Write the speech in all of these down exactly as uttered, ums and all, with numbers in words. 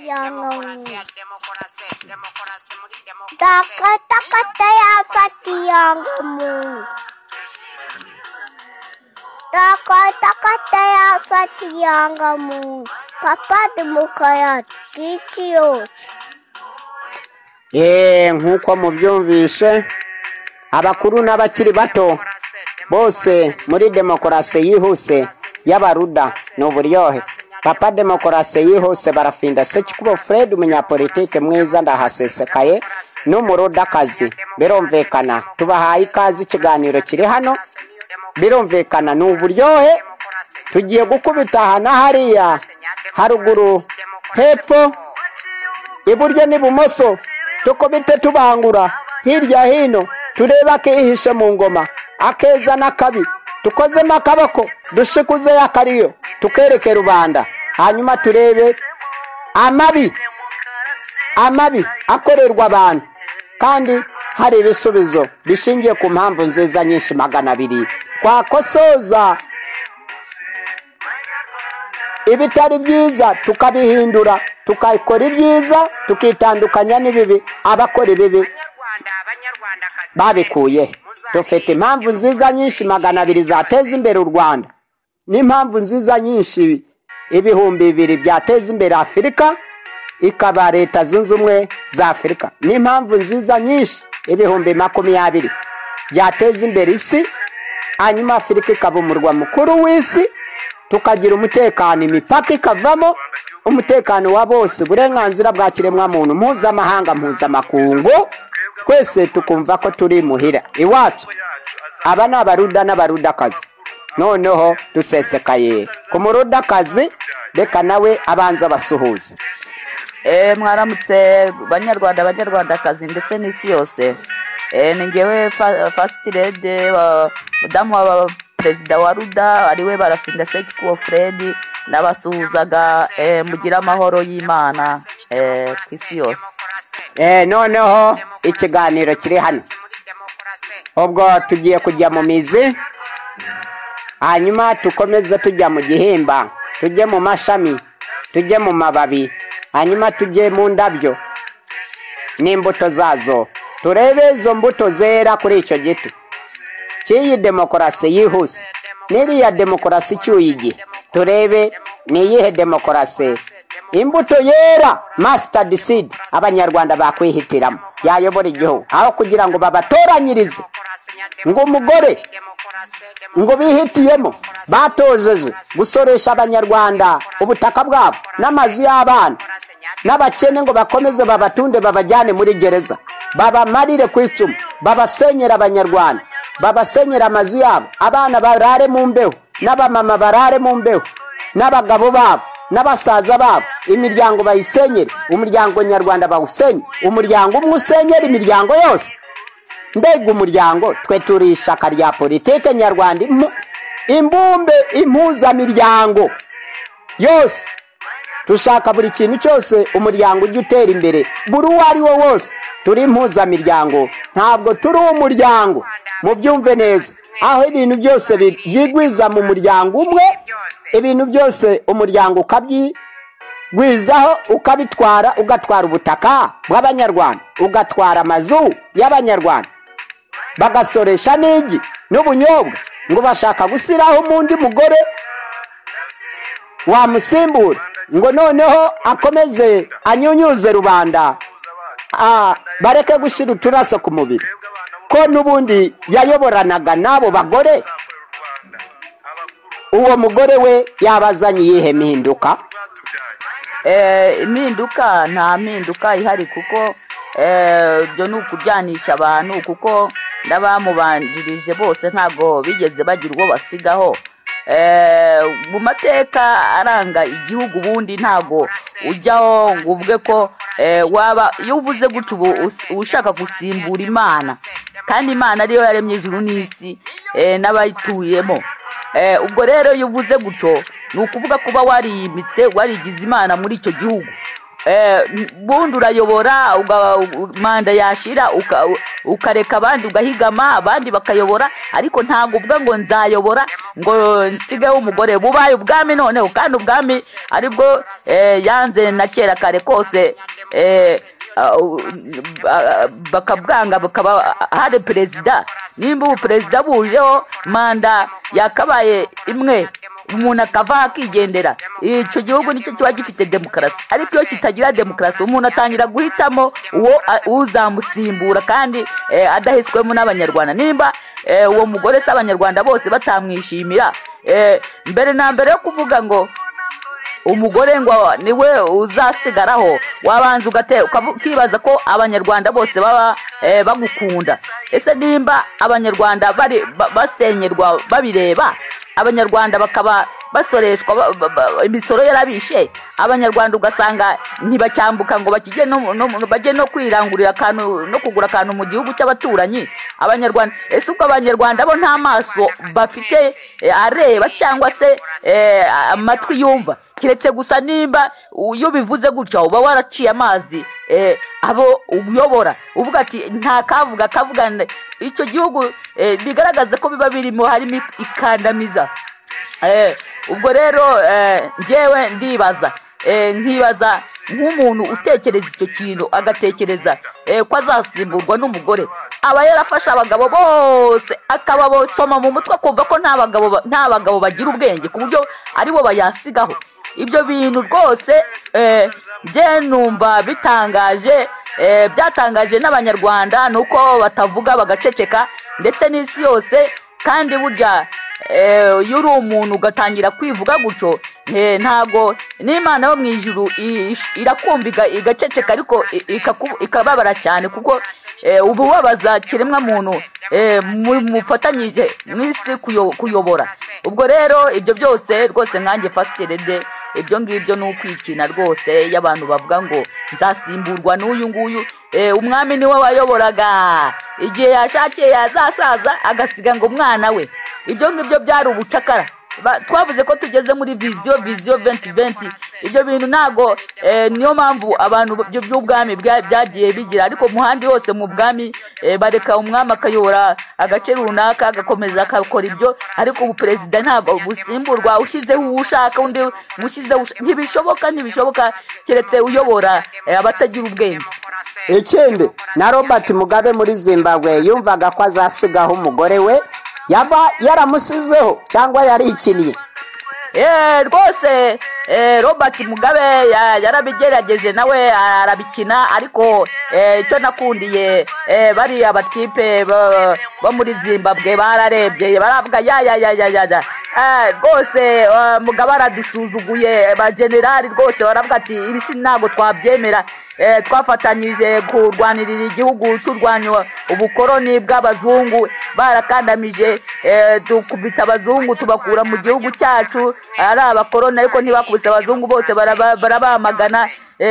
yangamu. Taka taka taya fati yangamu. Taka taka taya fati yangamu. Papa demokarasi yose. Eh, nkuko mubyumvishe abakuru n'abakiri bato bose muri demokarasi yihuse y'abaruda n'uburyohe. Papa demokarasi yihuse barafinda Sekikubo Fred umunyapolitike mwiza ndahasesekaye n'umurudakazi. Birumvikana tubahaye ikaze ikiganiro kiri hano. Birumvikana n'uburyohe tugiye gukubita hana hariya haruguru hepfo iburyo n'ibumoso tukubite tubangura hirya hino tureba kihishe mu ngoma akeza n'akabi tukozemo akaboko dushikuze yakariyo tukereke rubanda hanyuma turebe amabi amabi akorerwa abantu kandi hari ibisubizo bishingiye ku mpamvu nziza nyinshi magana abiri twakosoza ibitari byiza tukabihindura tukakora ibyiza tukitandukanya n'ibibi abakora ibibi babikuye. Dufite impamvu nziza nyinshi magana abiri zateza imbere u Rwanda n'impamvu nziza nyinshi ibihumbi bibiri byateza imbere Afurika ikaba leta zunze ubumwe za Afurika n'impamvu nziza nyinshi ibihumbi makumyabiri byateza imbere isi hanyuma Afurika ikaba umurwa mukuru w'isi tukagira umutekano imipaka ikavamo umutekano wa bose uburenganzira bwa kiremwa muntu mpuzamahanga mpuzamakungu twese tukumva ko turi muhira iwacu. Aba ni abaruda n'abarudakazi noneho dusesekaye ku murudakazi reka nawe abanza basuhuze. Eh mwaramutse banyarwanda banyarwandakazi ndetse n'isi yose. Eh ningewe first lady mudamu wa Perezida wa Ruda ariwe barafinda Sekikubo Fred nabasuhuzaga eh mugira amahoro y'Imana eh kwisi yose. Eh noneho ikiganiro kiri hano ubwo tugiye kujya mu mizi hanyuma tukomeze tujya mu gihimba tujye mu mashami tujye mu mababi hanyuma tujye mu ndabyo n'imbuto zazo turebe izo mbuto zera kuri icyo giti cy'iyi demokarasi yihuse n'iriya demokarasi cy'uyigi turebe ni iyihe demokarasi imbuto yera mustard seed abanyarwanda bakwihitiramo yayobora igihugu aho kugira ngo babatoranyirize ngo umugore ngo bihitiyemo batojeje gusoresha abanyarwanda ubutaka bwabo n'amazu y'abana n'abakene ngo bakomeze babatunde babajyane muri gereza babamarire ku icumu babasenyera abanyarwanda babasenyera amazu yabo abana barare mu mbeho n'abamama barare mu mbeho n'abagabo babo n'abasaza babo imiryango bayisenyere umuryango nyarwanda bawusenye umuryango umwe usenyera imiryango yose. Mbega umuryango twe turi ishaka rya politike nyarwanda imbumbe impuzamiryango yose tushaka buri kintu cyose umuryango ujye utera imbere buri uwo ari wo wose turi impuzamiryango ntabwo turi umuryango mubyumve neza aho ibintu byose byigwiza mu muryango umwe ibintu byose umuryango ukabyigwizaho ukabitwara ugatwara ubutaka bw'abanyarwanda ugatwara amazu y'abanyarwanda bagasoresha n'igi n'ubunyobwa ngo bashaka gusiraho umundi mugore wamusimbura ngo noneho akomeze anyunyuze rubanda ah bareke gushira uturaso ku mubiri ko nubundi yayoboranaga nabo bagore. Uwo mugore we yabazanye yihe mihinduka? Eh impinduka nta mpinduka ihari kuko eh byo nukujyanisha abantu kuko ndabamubanjirije bose ntago bigeze bagira ubwo basigaho. Eh mu mateka aranga igihugu bundi ntago ujyaho ngo uvuge ko waba iyo uvuze guca ushaka gusimbura Imana kandi Imana ariyo yaremye ijuru n'isi n'abayituyemo. Eh ubwo rero iyo uvuze guco nukuvuga kuba warimitse warigize Imana muri icyo gihugu bundi urayobora manda yashira ukareka abandi ugahigama abandi bakayobora, ariko ntabwo uvuga ngo nzayobora ngo nsigeho umugore. bubaye ubwami noneho, kandi ubwami aribwo yanze na kera kare kose, bakabwanga bakaba hari perezida. nimba ubu perezida bujeho manda yakabaye imwe, umuntu akava akigendera, icyo gihugu nicyo kiba gifite demokarasi. ariko iyo kitagira demokarasi, umuntu atangira guhitamo uwo uzamusimbura kandi adahiswemo n'abanyarwanda. nimba uwo mugore se abanyarwanda bose batamwishimira, mbere na mbere yo kuvuga ngo umugore ngo niwe uzasigaraho, wabanza ukibaza ko abanyarwanda bose baba bagukunda. ese nimba abanyarwanda bari basenyerwa babireba, abanyarwanda bakaba basoreshwa imisoro yarabishe, abanyarwanda ugasanga ntibacyambuka ngo bakijye no bajye no kwirangurira akantu no kugura akantu mu gihugu cy'abaturanyi. abanyarwanda ese uko abanyarwanda bo nta maso bafite areba cyangwa se amatwi yumva, kiretse gusa nimba iyo bivuze gutya uba waraciye amazi abo uyobora, uvuga ati nta kavuga kavuga icyo gihugu, bigaragaza ko biba birimo harimo ikandamiza. ubwo rero njyewe ndibaza nkibaza nk'umuntu utekereza icyo kintu, agatekereza ko azasimburwa n'umugore, aba yarafashe abagabo bose akababosoma mu mutwe, akumva ko nta bagabo nta bagabo bagira ubwenge ku buryo aribo bayasigaho. ibyo bintu rwose njye numva bitangaje, byatangaje n'abanyarwanda nuko batavuga bagaceceka, ndetse n'isi yose. kandi burya iyo uri umuntu ugatangira kwivuga gutyo, ntago n'Imana yo mu ijuru irakumva igaceceka, ariko ikababara cyane, kuko ubu wabaza kiremwa muntu mufatanyije mw'isi kuyobora. ubwo rero ibyo byose rwose nkanjye fasiterede, ibyo ngibyo ni ukwikina rwose y'abantu bavuga ngo nzasimburwa n'uyu nguyu. umwami niwe wayoboraga, igihe yashakiye yazasaza agasiga ngo umwana we. ibyo ngibyo byari ubucakara. twavuze ko tugeze muri viziyo viziyo venti venti. ibyo bintu ntago, niyo mpamvu abantu by'ubwami byagiye bigira, ariko muhandi hose mu bwami bareka umwami akayobora agace runaka agakomeza akakora ibyo, ariko ubu perezida ntabwo busimburwa ushyizeho uwo ushaka undi mushyizeho. ntibishoboka ntibishoboka keretse uyobora abatagira ubwenge. ikindi na Robert Mugabe muri Zimbabwe yumvaga ko azasigaho umugore we, yaba yaramusizeho cyangwa yarikiniye? eh rwose Robert Mugabe yarabigerageje nawe arabikina, ariko icyo nakundiye bari abatipe bo muri Zimbabwe bararebye baravuga ya ya ya ya rwose Mugabe aradusuzuguye. ba generali rwose baravuga ati ibi si ntabwo twabyemera, twafatanyije kurwanirira igihugu turwanya ubukoroni bw'abazungu, barakandamije dukubita abazungu tubakura mu gihugu cyacu, ari abakoroni ariko ntibakubise abazungu bose barabamagana.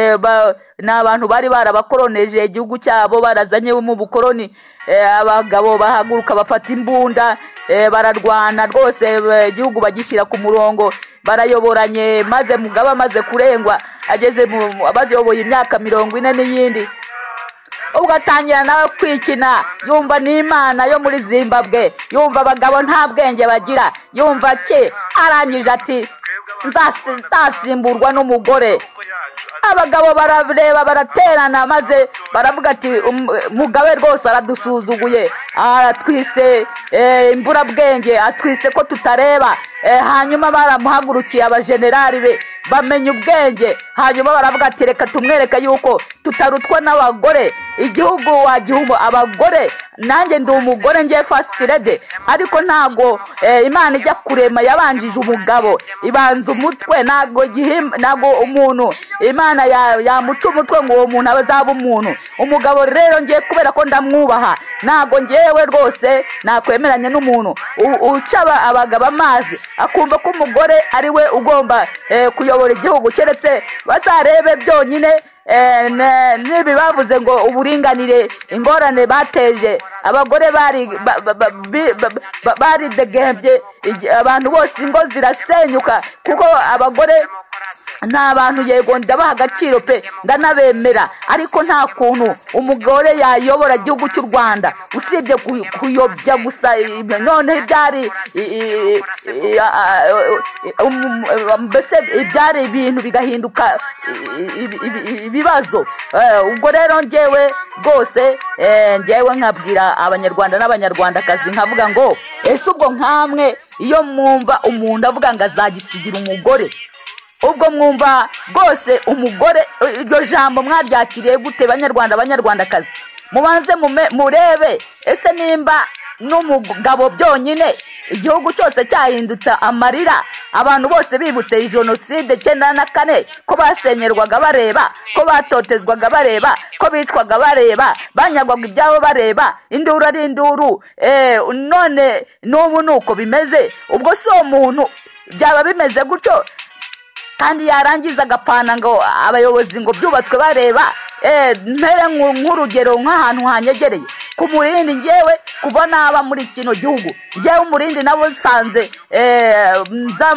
ni abantu bari barabakoroneje igihugu cyabo, barazanye mu bukoroni. abagabo bahaguruka bafata imbunda, bararwana rwose, igihugu bagishyira ku murongo, barayoboranye. maze Mugabe amaze kurengwa, ageze mu abayoboye imyaka mirongo ine n'iyindi, ugatangira nawe kwikina, yumva n'Imana yo muri Zimbabwe, yumva abagabo nta bwenge bagira, yumva ke arangije ati nzasimburwa n'umugore. abagabo barareba baraterana, maze baravuga ati Mugabe rwose aradusuzuguye, aratwise imburabwenge, atwise ko tutareba. hanyuma baramuhagurukiye abajenerali be bamenya ubwenge, hanyuma baravuga ati reka tumwereka yuko tutarutwa n'abagore, igihugu wagihumbo abagore. nanjye ndi umugore ngiye fasiterede, ariko ntago Imana ijya kurema yabanjije umugabo, ibanza umutwe. ntago ntago umuntu Imana yamuca umutwe ngo uwo muntu azaba umuntu. umugabo rero ngiye kubera ko ndamwubaha, ntago ngewe rwose nakwemeranya n'umuntu uca abagabo amazi akumva ko umugore ari we ugomba kuyobora igihugu, keretse bazarebe byonyine nibi bavuze ngo uburinganire, ingorane bateje abagore bari bari degembye, abantu bose ingo zirasenyuka, kuko abagore ni abantu yego ndabaha agaciro pe ndanabemera, ariko nta kuntu umugore yayobora igihugu cy'u Rwanda usibye kuyobya gusa. None ibyari mbese ibyari ibintu bigahinduka ibibazo. Ubwo rero njyewe rwose njyewe nkabwira abanyarwanda n'abanyarwandakazi nkavuga ngo ese ubwo nkamwe iyo mwumva umuntu avuga ngo azagisigira umugore, ubwo mwumva rwose umugore iryo jambo mwaryakiriye gute? Banyarwanda abanyarwandakazi mubanze murebe ese nimba n'umugabo byonyine igihugu cyose cyahindutse amarira, abantu bose bibutse jenoside cyenda na kane, ko basenyerwaga bareba, ko batotezwaga bareba, ko bicwaga bareba, banyagwaga ibyabo bareba, induru ari induru. None n'ubu nuko bimeze. Ubwo si uwo muntu byaba bimeze gutyo kandi yarangiza agapana ngo abayobozi ngo byubatswe bareba? Mpere nk'urugero nk'ahantu hanyegereye ku Murindi, njyewe kuva naba muri kino gihugu, njyewe Umurindi nabo nsanze nza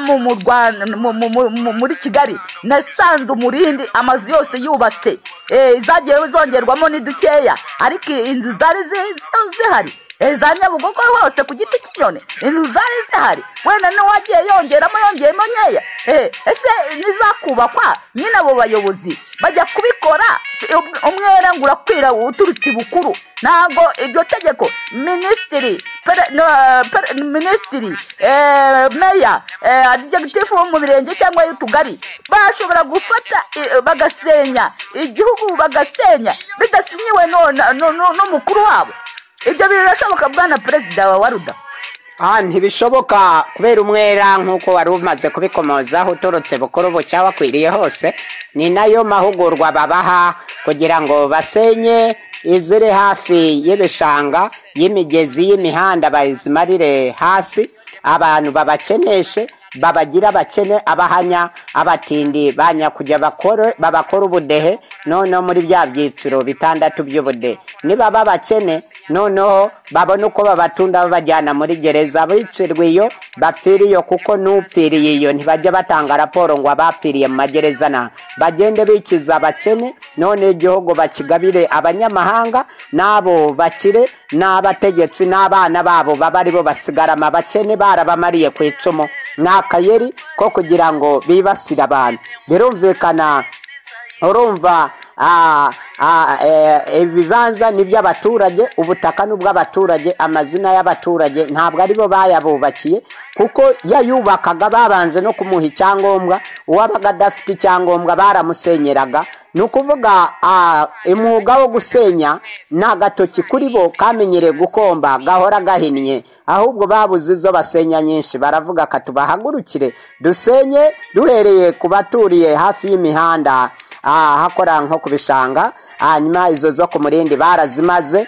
muri Kigali, nasanze Umurindi amazu yose yubatse, zagiye zongerwamo ni dukeya, ariko inzu zari zihari za Nyabugogo hose ku giti cy'inyoni, inzu zari zihari, wenda n'uwagiye yongeramo yongeyemo nkeya. Ese nizakubakwa nyine abo bayobozi bajya kubikora umwera ngo urakwira uturutse bukuru? Ntabwo iryo tegeko minisitiri minisitiri meya adjective wo mu birenge cyangwa y'utugari bashobora gufata bagasenya igihugu, bagasenya bidasinyiwe n'umukuru wabo? Ibyo birashoboka bwana perezida wa Waruda? Ah, ntibishoboka, kubera umwera nk'uko wari umaze kubikomozaho uturutse bukuru bucya wakwiriye hose. Ni nayo mahugurwa babaha kugira ngo basenye iziri hafi y'ibishanga, y'imigezi, y'imihanda, bayizimarire hasi, abantu babakeneshe, babagira abakene, abahanya, abatindi, banya kujya bakore babakora ubudehe. Noneho muri bya byiciro bitandatu by'ubudehe niba babakene, noneho babona uko babatunda babajyana muri gereza, bicirwa iyo bapfiriye, kuko n'upfiriye iyo ntibajya batanga raporo ngo abapfiriye mu magereza na bagende bikiza abakene. None igihugu bakigabire abanyamahanga, nabo bakire n'abategetsi n'abana babo baba ari bo basigarama abakene barabamariye ku icumu n'akayeri ko kugira ngo bibasire abantu. Birumvikana, urumva ibibanza ni by'abaturage, ubutaka n'ubw'abaturage, amazina y'abaturage ntabwo ari bo bayabubakiye, kuko yayubakaga babanze no kumuha icyangombwa. Uwabaga adafite icyangombwa baramusenyeraga. Ni ukuvuga umwuga wo gusenya ni agatoki kuri bo kamenyereye gukomba, gahora gahinnye, ahubwo babuze izo basenya nyinshi. Baravuga ko tubahagurukire dusenye duhereye ku baturiye hafi y'imihanda, hakora nko ku bishanga, hanyuma izo zo ku Murindi barazimaze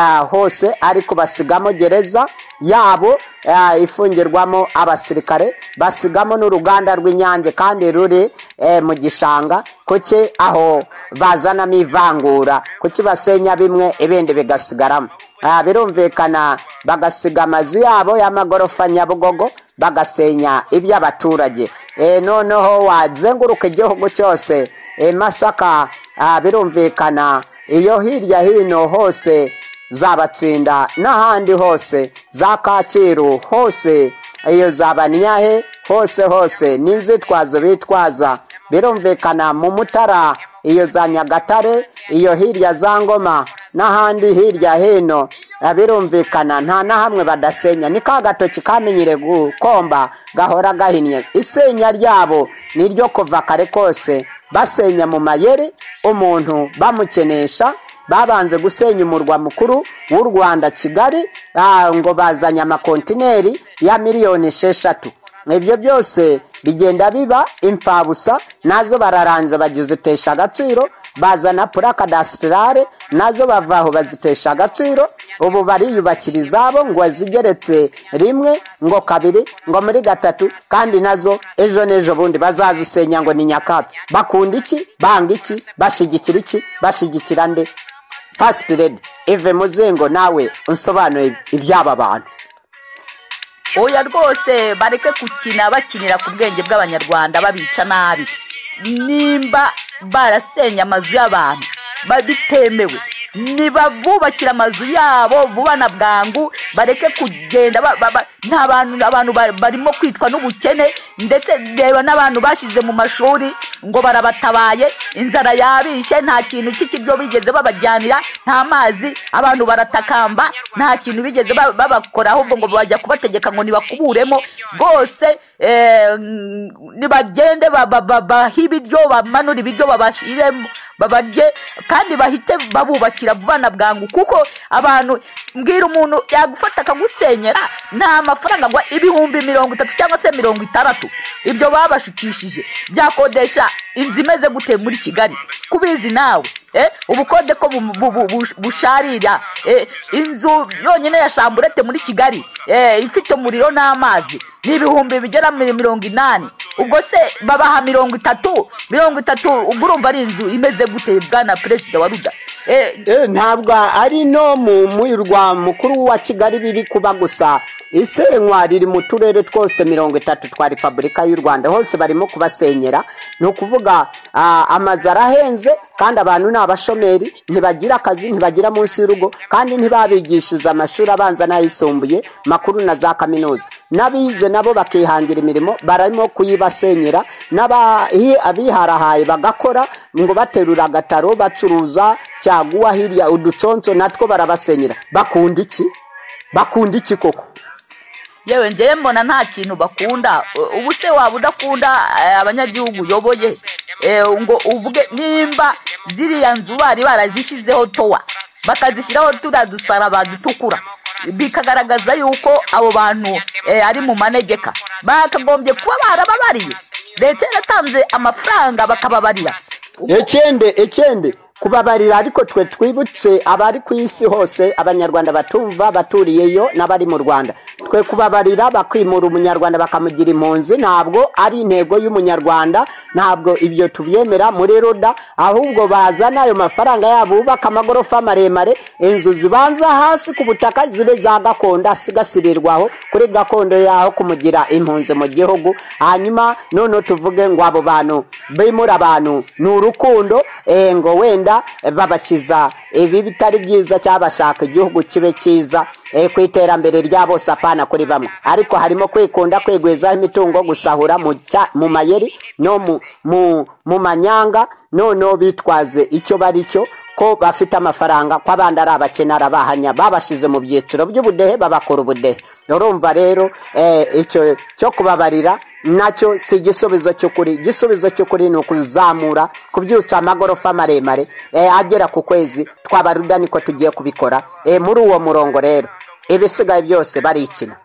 hose, ariko basigamo gereza yabo ifungirwamo abasirikare, basigamo n'uruganda rw'Inyange kandi ruri mu gishanga. Kuki aho bazanamo ivangura? Kuki basenya bimwe ibindi bigasigaramo? Birumvikana, bagasiga amazu yabo y'amagorofa Nyabugogo, bagasenya iby'abaturage. Noneho wazenguruka igihugu cyose, Masaka, birumvikana iyo hirya hino hose zabatsinda, n'ahandi hose za Kacyiru hose, iyo zabanyahe hose hose n'inzitwazo bitwaza. Birumvikana mu Mutara, iyo za Nyagatare, iyo hirya za Ngoma n'ahandi hirya hino, birumvikana nta na hamwe badasenya. Ni ka gatoki kamenyere gukomba gahora gahinnye. Isenya ryabo niryo kuva kare kose basenya mu mayeri, umuntu bamukenesha. Babanze gusenya umurwa mukuru w'u Rwanda Kigali, ngo bazanye amakontineri ya miliyoni esheshatu. Ibyo byose bigenda biba imfabusa, nazo bararanza bagizitesha agaciro, bazana pura kadastrale, nazo bavaho bazitesha agaciro. Ubu bariyubakira izabo ngo zigeretse rimwe, ngo kabiri, ngo muri gatatu, kandi nazo ejo n'ejo bundi bazazisenya ngo ni nyakatsi. Bakunda iki? Banga iki? Bashigikira iki? Bashigikira nde? First Lady Eve Muzengo, nawe unsobanuye iby'aba bantu. oya rwose bareke gukina bakinira ku bwenge bw'abanyarwanda babica nabi. Nimba barasenya amazu y'abantu bitemewe, niba bubakira amazu yabo vuba na bwangu, bareke kugenda nta bantu abantu barimo kwitwa n'ubukene, ndetse reba n'abantu bashyize mu mashuri ngo barabatabaye, inzara yabishe, nta kintu cy'ikibyo bigeze babajyanira, nta mazi, abantu baratakamba, nta kintu bigeze babakora, ahubwo ngo bajya kubategeka ngo nibakuburemo. Rwose nibagende bahibe ibiryo, bamanura ibiryo babashiremo babarye, kandi bahite babubakira vuba na bwangu, kuko abantu mbwira umuntu yagufata akagusenyera nta mafaranga ngo ibihumbi mirongo itatu cyangwa se mirongo itandatu, ibyo babashukishije byakodesha inzu imeze gute muri Kigali kubizi nawe. Eh, ubukode ko busharira, eh, inzu yonyine ya Shamburete muri Kigali eh, ifite umuriro n'amazi n'ibihumbi bigera muri mirongo inani. Ubwo se babaha mirongo itatu mirongo itatu ugurumva ari inzu imeze gute bwana Perezida wa Ruda? Eh, eh ntabwo ari no mu murwa mukuru wa Kigali biri kuba gusa, isenywa riri mu turere twose mirongo itatu twa Repubulika y'u Rwanda, hose barimo kubasenyera. No kuvuga uh, amazu arahenze, kandi abantu ni abashomeri, ntibagira akazi, ntibagira munsi y'urugo, kandi ntibabigishiza amashuri abanza n'ayisumbuye makuru na za kaminuza. Nabize nabo bakihangira imirimo barimo kuyibasenyera, n'abiharahaye bagakora ngo baterura agataro bacuruza cyaguwa hirya uduconco, natwo barabasenyera. Bakunda iki? Bakunda iki koko? Yewe nje mbona nta kintu bakunda. Ubu se waba udakunda abanyagihugu yoboye ngo uvuge nimba ziriya nzu bari barazishizeho towa bakazishyiraho turadusara badutukura, bikagaragaza yuko abo bantu ari mu manegeka, bakagombye kuba barababariye. Leta yatanze amafaranga bakababarira. Ekende ekende kubabarira, ariko twe twibutse abari ku isi hose, abanyarwanda batumva baturiyeyo n'abari mu Rwanda, twe kubabarira bakwimura umunyarwanda bakamugira impunzi ntabwo ari intego y'umunyarwanda, ntabwo ibyo tubyemera muri Roda. Ahubwo bazana ayo mafaranga yabo bubaka amagorofa maremare, inzu zibanza hasi ku butaka zibe za gakondo, asigasirirwaho kuri gakondo yaho kumugira impunzi mu gihugu. Hanyuma none tuvuge ngo abo bantu bimura abantu n'urukundo, eh ngo wenda babakiza ibi bitari byiza, cyabashaka igihugu kibe cyiza e, kwiterambere ryabo sapana kuri bamwe, ariko harimo kwikunda kwegweza imitungo, gusahura mu mu mayeri no mu mu, mu manyanga, no bitwaze icyo bari cyo ko bafite amafaranga, kwa bandi ari abakenara bahanya babashize mu byiciro by'ubudehe babakora ubudehe. Urumva rero eh icyo cyo kubabarira nacyo si igisubizo cy'ukuri. Igisubizo cy'ukuri ni ukuzamura kubyutsa amagorofa maremare eh agera ku kwezi. Twabaruda niko tugiye kubikora eh muri uwo murongo. Rero ibisigaye byose barikina.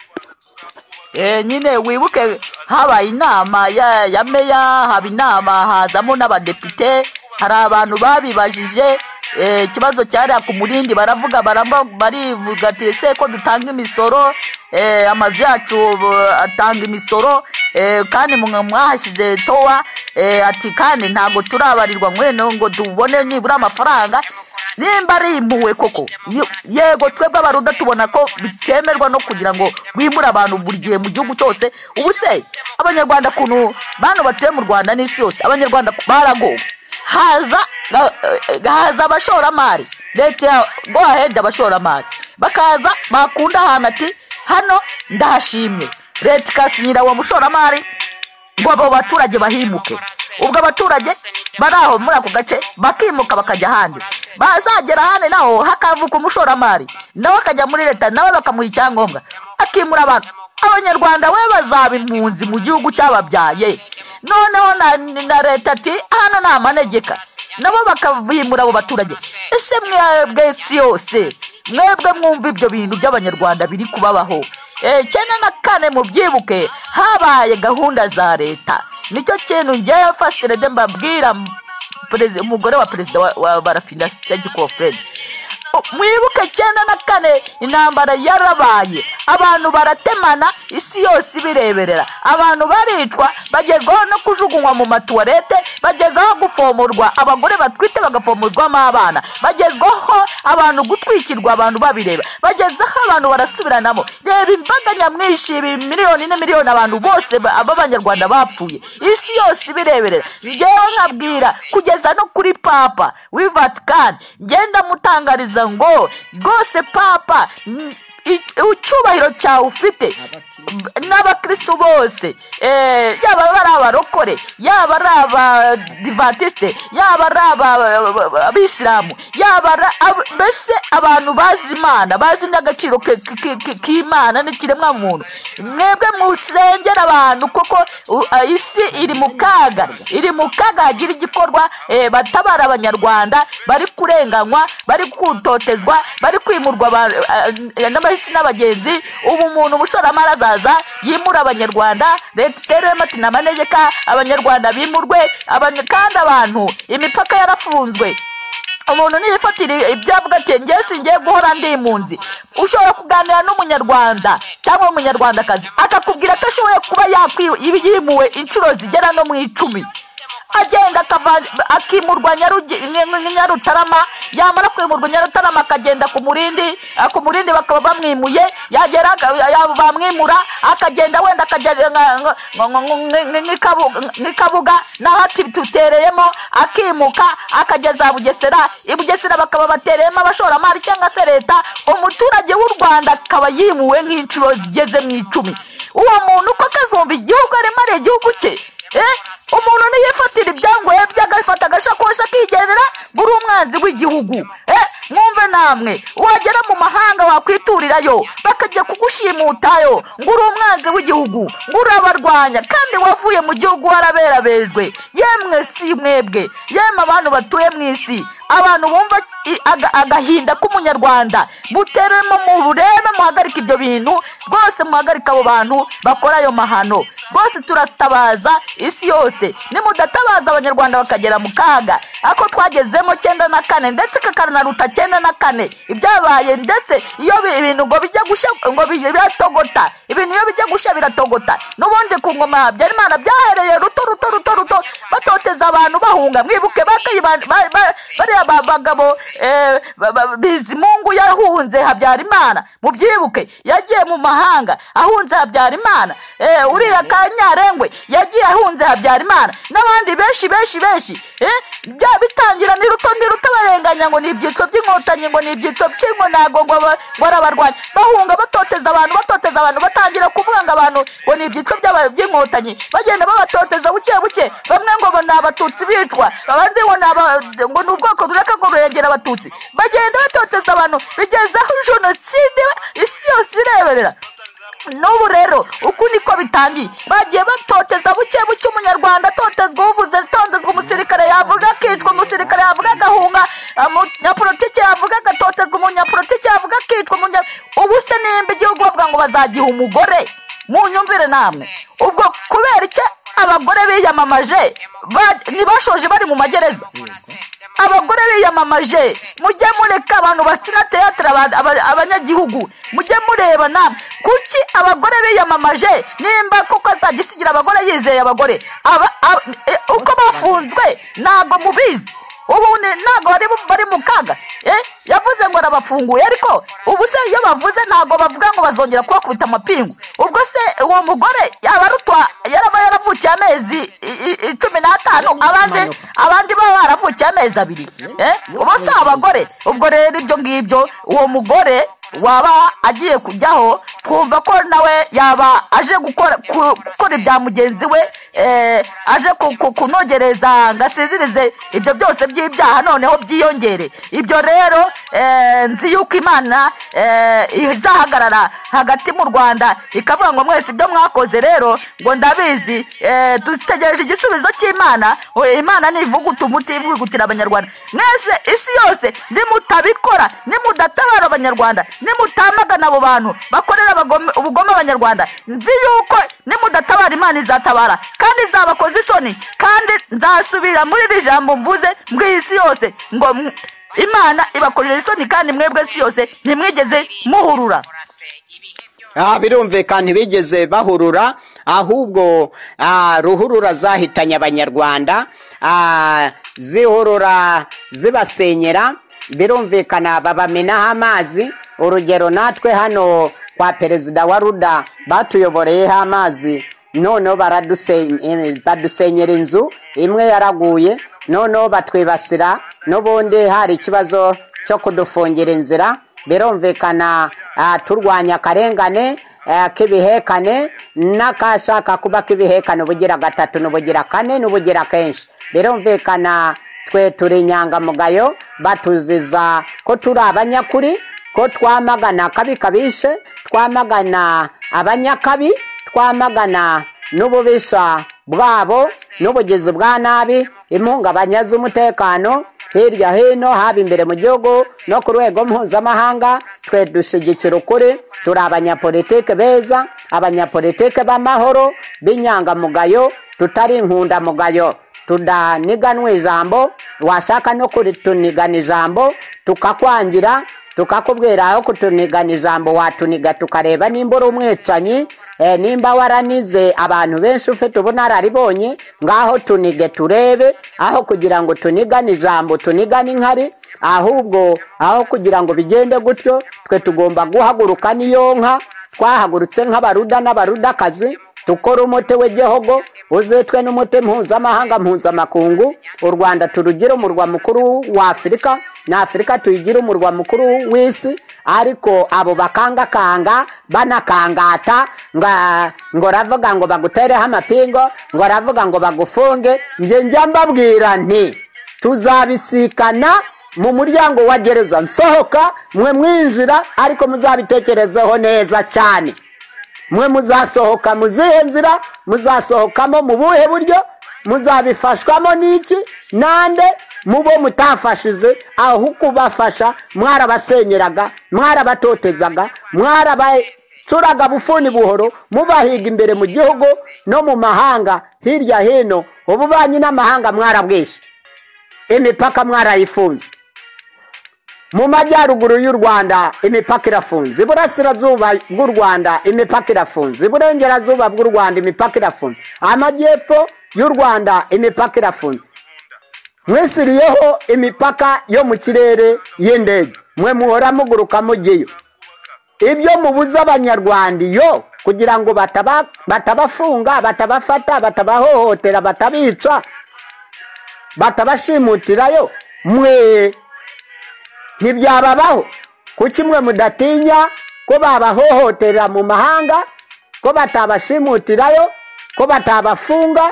Eh nyine wibuke habaye inama ya ya meya, haba inama hazamo n'abadepite, hari abantu babibajije ikibazo cyari ku Murindi, baravuga baramba barivuga ati se ko dutanga imisoro, eh amazu yacu atanga imisoro, eh kandi mwahashize towa, eh ati kandi ntago turabarirwa mwene ngo tubone nibura amafaranga. Nimba ari impuwe koko, yego twebwe abaruda tubona ko bikemerwa no kugira ngo wimura abantu buri gihe mu gihugu cyose. Ubu se abanyarwanda kuntu bano batuye mu Rwanda n'isi yose, abanyarwanda baragowe. Haza haza abashoramari, leta go ahead abashoramari bakaza bakunda ahantu ati hano ndahashimye, leta ikasinyira uwo mushoramari ngo abo baturage bahimuke. Ubwo abaturage baraho muri ako gace bakimuka bakajya handi, bazagera hane naho hakavuka umushoramari nawe akajya muri leta, nawe bakamuha icyangombwa akimura abantu. Abanyarwanda we bazaba impunzi mu gihugu cyababyaye. Noneho na, na leta ati hano nta manegeka, nabo bakavimura abo baturage. Ese mwebwe si yose mwebwe mwumva ibyo bintu by'abanyarwanda biri kubabaho? Eh cyane na kane mu byibuke habaye gahunda za leta. Nicyo kintu ngiye fasire de mbabwira umugore wa perezida wa, wa Barafina Segiko Fred. mwibuke cyenda na kane intambara yarabaye, abantu baratemana, isi yose ibireberera, abantu baricwa, bagezwaho no kujugunywa mu matuwarete, bagezaho gufomorwa abagore batwite bagafomorwamo abana, bagezwaho abantu gutwikirwa abantu babireba, bagezaho abantu barasubiranamo. Reba imbaga nyamwinshi, miliyoni n'imiliyoni abantu bose b'abanyarwanda bapfuye, isi yose ibireberera. Ngewe nkabwira kugeza no kuri papa w'i Vatican, ngenda mutangariza ngo rwose papa icyubahiro cyawe ufite n'abakristo bose, yaba ari abarokore, yaba ari abadivantisite, yaba ari abisilamu, yaba mbese abantu bazi Imana, bazi n'agaciro k'Imana n'ikiremwa muntu, mwebwe musengera abantu kuko isi iri mu kaga, iri mu kaga hagira igikorwa, batabara abanyarwanda bari kurenganywa, bari kutotezwa, bari kwimurwa n'abahisi n'abagenzi. Ubu umuntu umushoramari azaza yimura abanyarwanda, leta iterema ati n'amanegeka abanyarwanda bimurwe, kandi abantu imipaka yarafunzwe. Umuntu niyifatira ibyavuga ati ngiye singiye guhora ndi impunzi. Ushobora kuganira n'umunyarwanda cyangwa umunyarwandakazi akakubwira ko ashoboye kuba yimuwe inshuro zigera no mu icumi, agenda akimurwa Nyarutarama, yamara kwimurwa Nyarutarama akagenda ku Murindi, ku Murindi bakaba bamwimuye, yagera bamwimura akagenda wenda akagera nk'Ikabuga naho ati tutereyemo, akimuka akageza Bugesera, i Bugesera bakaba batereyemo abashoramari cyangwa se leta. Umuturage w'u Rwanda akaba yimuwe nk'inshuro zigeze mu icumi. Uwo muntu uko akazumva igihugu arimo ari igihugu cye, umuntu niyifatira ibyangoye by'agafata agashakoshi akigendera, buri umwanzi w'igihugu. Mwumve namwe, wagera mu mahanga wakwiturirayo bakajya kugushimutayo, ngo uri umwanzi w'igihugu, ngo urabarwanya, kandi wavuye mu gihugu waraberabejwe. Yemwe si mwebwe, yemwe abantu batuye mu isi, abantu bumva agahinda k'umunyarwanda, muteremo mu bureme, muhagarika ibyo bintu rwose, muhagarika abo bantu bakora ayo mahano rwose. Turatabaza isi yose, nimudatabaza abanyarwanda bakagera mu kaga ako twagezemo cyenda na kane, ndetse kakanaruta cyenda na kane ibyabaye. Ndetse iyo ibintu ngo bijya gushya ngo biratogota, ibintu iyo bijya gushya biratogota. N'ubundi ku ngoma ya Habyarimana byahereye ruto ruto ruto ruto, batoteza abantu bahunga. Mwibuke bariya bagabo Bizimungu yahunze Habyarimana, mubyibuke, yagiye mu mahanga ahunze Habyarimana. Uriya Kanyarengwe yagiye ahunze Habyarimana, n'abandi benshi benshi benshi. Bya bitangira ni ruto ni ruto, barenganya ngo ni ibyitso by'inkotanyi, ngo ni ibyitso by'ingo nago ngo barabarwanya, bahunga batoteza abantu batoteza abantu, batangira kuvuga ngo abantu ngo ni ibyitso by'inkotanyi, bagenda babatoteza buke buke. Bamwe ngo ni abatutsi bicwa, abandi ngo ni ubwoko bureka ngo burengera abatutsi, bagenda batoteza abantu bigezaho jenoside isi yose ireberera. N'ubu rero uku niko bitangiye, bagiye batoteza buke buke. Umunyarwanda atotezwa, uvuze atotezwa, umusirikare yavuga akicwa, umusirikare yavuga agahunga, umunyapolitiki yavuga agatotezwa, umunyapolitiki yavuga akicwa. Ubu se nimba igihugu bavuga ngo bazagiha umugore, munyumvire namwe, ubwo kubera icyo abagore biyamamaje ntibashoje bari mu magereza? Abagore biyamamaje, mujye mureka abantu bakina teatire abanyagihugu, mujye mureba namwe kuki abagore biyamamaje, nimba kuko azagisigira abagore yizeye abagore uko bafunzwe ntabwo mubizi. Ubu ntabwo bari mu kaga, yavuze ngo arabafunguye, ariko ubu se iyo bavuze ntabwo bavuga ngo bazongera kubakubita amapingu. Ubwo se uwo mugore yaba arutwa, yaraba yaravukiye amezi cumi n'atanu, abandi abandi baba baravukiye amezi abiri. Ubu se abagore, ubwo rero ibyo ngibyo uwo mugore waba agiye kujyaho, twumva ko nawe yaba aje gukora gukora ibya mugenzi we, aje kunogereza ngasizirize ibyo byose by'ibyaha noneho byiyongere. Ibyo rero nzi yuko Imana izahagarara hagati mu Rwanda ikavuga ngo mwese ibyo mwakoze rero ngo ndabizi, dutegereje igisubizo cy'Imana. Imana nivuguta umuti ivugutira abanyarwanda mwese, isi yose nimutabikora, nimudatabara abanyarwanda, nimutamagana abo bantu bakorera ubugome abanyarwanda, nzi yuko nimudatabara Imana izatabara kandi izabakoza isoni. Kandi nzasubira muri iri jambo mvuze mbw'isi yose ngo imana ibakorera isoni kandi mwebwe si yose ntimwigeze muhurura. Ah, birumvikana ntibigeze bahurura, ahubwo ah, ruhurura zahitanye abanyarwanda, ah, zihurura zibasenyera, birumvikana babamenaho amazi. Urugero natwe hano kwa perezida wa ruda batuyoboreyeho amazi, noneho badusenyera inzu imwe yaraguye, noneho batwibasira n'ubundi hari ikibazo cyo kudufungira inzira. Birumvikana uh, turwanya akarengane uh, k'ibihekane n'akashaka kuba k'ibihekane ubugira gatatu n'ubugira kane n'ubugira kenshi. Birumvikana twe turi inyangamugayo, batuziza ko turi abanyakuri, ko twamagana akabi kabishe, twamagana abanyakabi, twamagana n'ububisha bwabo n'ubugizi bwa nabi, impungabanya z'umutekano hirya hino, haba imbere mu gihugu no ku rwego mpuzamahanga. Twe dushyigikira ukuri, turi abanyapolitike beza, abanyapolitike b'amahoro, b'inyangamugayo, tutari inkundamugayo, tudaniganwa ijambo. Washaka no kutunigana ijambo tukakwangira, tukakubwira aho kutunigana ijambo watuniga tukareba nimba uri umwicanyi, e, nimba waranize abantu benshi ufite ubunararibonye, ngaho tunige turebe, aho kugira ngo tunigane ijambo tunigane inkari. Ahubwo aho kugira ngo bigende gutyo, twe tugomba guhaguruka niyo nka twahagurutse nk'abaruda n'abarudakazi, tukora umuti w'igihugu uzetwe n'umuti mpuzamahanga mpuzamakungu. U Rwanda turugira umurwa mukuru wa Afurika, na Afurika tuyigira umurwa mukuru w'isi, ariko abo bakangakanga banakangata nga ngo ravuga ngo bagutereho amapingo, ngo ravuga ngo bagufunge. Nje njya mbabwira nti tuzabisikana mu muryango wa gereza, nsohoka mwe mwinjira, ariko muzabitekerezeho neza cyane. Mwe muzasohoka muzihe nzira, muzasohokamo mu buhe buryo, muzabifashwamo n'iki nande? Mubo mutafashize, aho kubafasha mwarabasenyeraga, mwarabatotezaga, mwarabacuraga bufuni buhoro, mubahiga imbere mu gihugu no mu mahanga hirya hino. Ububanyi n'amahanga mwarabwishe, imipaka mwarayifunze. Mu majyaruguru y'u Rwanda imipaka irafunze, iburasirazuba bw'u Rwanda imipaka irafunze, iburengerazuba bw'u Rwanda imipaka irafunze, amajyepfo y'u Rwanda imipaka irafunze. Mwisiriyeho imipaka yo mu kirere y'indege, mwe muhora muguruka mugiyo. Ibyo mubuza abanyarwanda iyo kugira ngo bataba batabafunga, batabafata, batabahohotera, batabica, batabashimutirayo, mwe ntibyababaho. Kuki mwe mudatinya ko babahohotera mu mahanga, ko batabashimutirayo, ko batabafunga?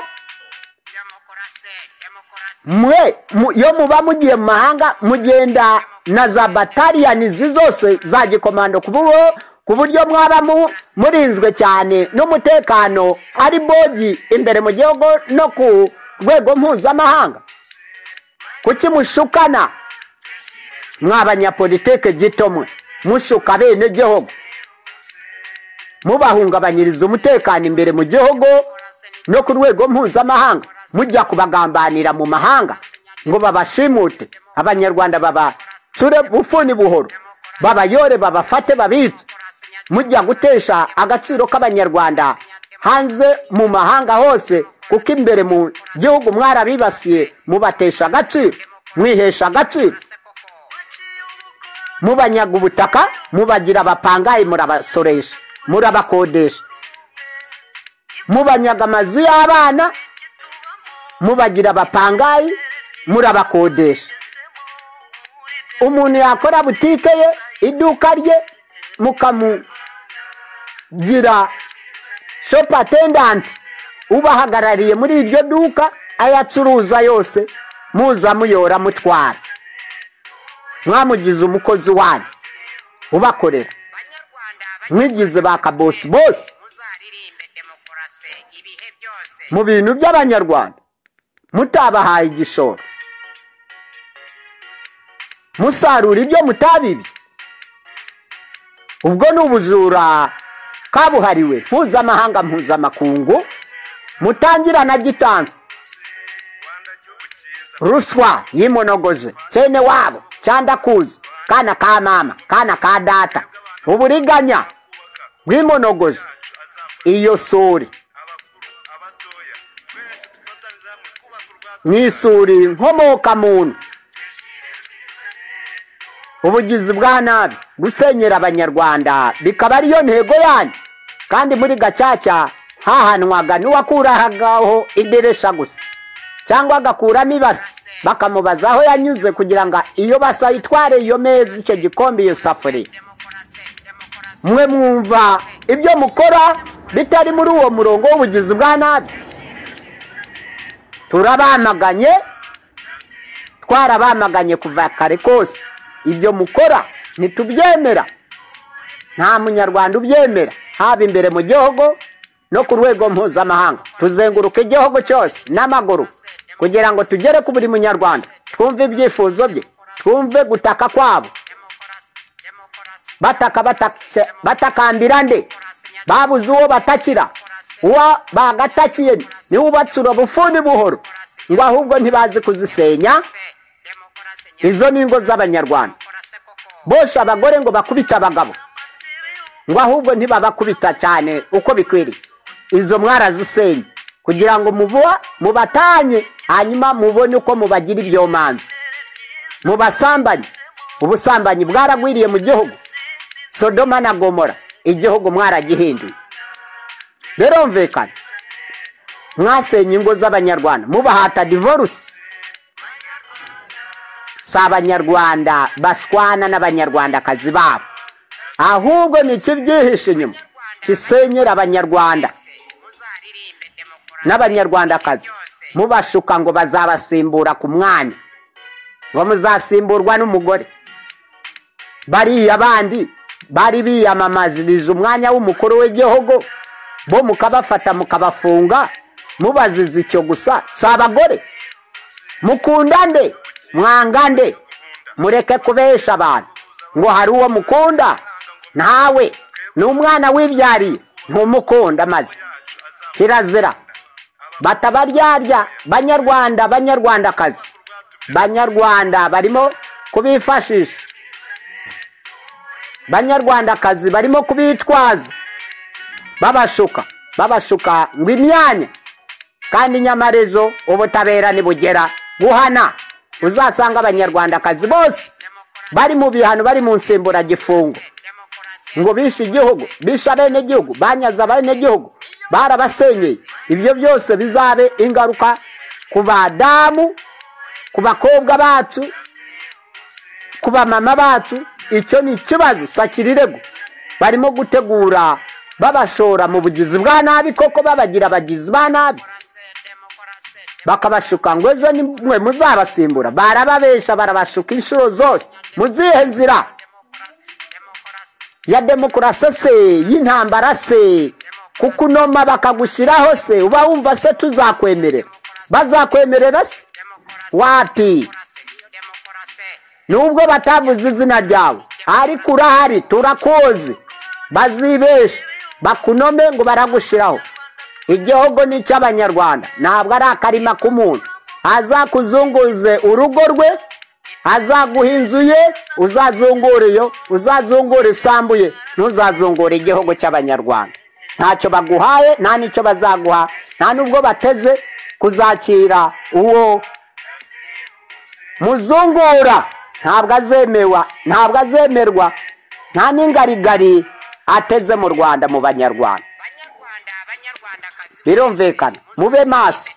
Mwe yo muba mugiye mu mahanga mugenda na za bataliyani zose za gikomando ku buryo mwaba murinzwe cyane n'umutekano ari bogi imbere mu gihugu no ku rwego mpuzamahanga. Kuki mushukana mw'abanyapolitike gito mwe, mushuka bene gihugu, mubahungabanyiriza umutekano imbere mu gihugu no ku rwego mpuzamahanga, mujya kubagambanira mu mahanga ngo babashimute? Abanyarwanda baba ture bufuni buhoro, babayore, babafate, babice. Mujya gutesha agaciro k'abanyarwanda hanze mu mahanga hose, kuko imbere mu gihugu mwarabibasiye, mubatesha agaciro, mwihesha agaciro, mubanyaga ubutaka, mubagira abapangayi, murabasoresha, murabakodesha, mubanyaga amazu y'abana, mubagira abapangayi, murabakodesha. Umuntu yakora butike ye, iduka rye, mukamugira shop attendant ubahagarariye muri iryo duka, ayacuruza yose muza muyora mutwara. Mwamugize umukozi wanyu ubakorera, mwigize bakabosi bose mu bintu by'abanyarwanda, mutabahaye igishoro, musarura ibyo mutabibye. Ubwo ni ubujura kabuhariwe mpuzamahanga mpuzamakungu, mutangira na gitansi. ruswa yimonogoje cyene wabo cyandakuzi kana ka mama kana ka data uburiganya bwimonogoje iyo suri n'isuri nkomoka muntu ubugizi bwa nabi gusenyera abanyarwanda bikaba ariyo ntego yanyu kandi muri gacaca hahanwaga n'uwakurahagaho idirisha gusa cyangwa agakuramo ibibazo bakamubaza aho yanyuze kugira ngo iyo basa itware iyo meza icyo gikombe iyo safuri mwe mwumva ibyo mukora bitari muri uwo murongo w'ubugizi bwa nabi turabamaganye twarabamaganye kuva kare kose ibyo mukora ntitubyemera nta munyarwanda ubyemera haba imbere mu gihugu no ku rwego mpuzamahanga tuzenguruka igihugu cyose n'amaguru kugira ngo tugere ku buri munyarwanda twumve ibyifuzo bye twumve gutaka kwabo bataka batakambira nde babuze uwo batakira uwo bagatakiye niwe ubacura bufuni buhoro ngo ahubwo ntibazi kuzisenya izo ni ingo z'abanyarwanda bose abagore ngo bakubita abagabo ngo ahubwo ntibabakubita cyane uko bikwiriye izo mwarazisenya kugira ngo mubuwa mubatanye hanyuma mubone uko mubagira ibyomanzi mubasambanye ubusambanyi bwaragwiriye mu gihugu Sodoma na Gomora igihugu mwaragihinduye beromvekana mwasenye ingo z'abanyarwanda mubahata divorce si abanyarwanda baswana n'abanyarwandakazi babo ahubwo ni ikibyihishe inyuma kisenyera abanyarwanda n'abanyarwandakazi mubashuka ngo bazabasimbura ku mwanya ngo muzasimburwa n'umugore bariya bandi bari biyamamaziriza umwanya w'umukuru w'igihugu bo mukabafata mukabafunga mubaziza icyo gusa si abagore mukunda nde mwanga nde mureke kubesha abantu ngo hari uwo mukunda ntawe ni umwana wibyariye ntumukunda maze kirazira batabaryarya banyarwanda banyarwandakazi banyarwanda barimo kubifashisha banyarwandakazi barimo kubitwaza babashuka babashuka ngo imyanya kandi nyamarezo ubutabera nibugera guhana uzasanga abanyarwandakazi bose bari mu bihano bari mu nsimburagifungo ngo bishe igihugu bishe abenegihugu banyaza abenegihugu barabasenyeye ibyo byose bizabe ingaruka ku badamu ku bakobwa bacu ku bamama bacu icyo ni ikibazo sakirirego barimo gutegura babashora mu bugizi bwa nabi koko babagira abagizi ba nabi bakabashuka ngo ejo ni mwe muzabasimbura barababesha barabashuka inshuro zose muzihe nzira ya demokarasi se y'intambara se kukunoma bakagushyiraho se uba wumva se tuzakwemerera bazakwemerera se wapi nubwo batavuze izina ryawe ariko urahari turakoze bazibesha bakunome ngo baragushyiraho igihugu ni icy'abanyarwanda ntabwo ari akarima k'umuntu azakuzunguze urugo rwe azaguha inzu ye uzazungure iyo uzazungure isambu ye ntuzazungure igihugu cy'abanyarwanda ntacyo baguhaye nta n'icyo bazaguha nta n'ubwo bateze kuzakira uwo muzungura ntabwo azemewa ntabwo azemerwa nta n'ingarigari ateze mu Rwanda mu banyarwanda birumvikana mube maso